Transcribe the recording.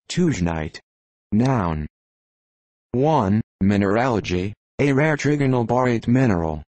Tusionite. Noun. 1. Mineralogy, a rare trigonal borate mineral.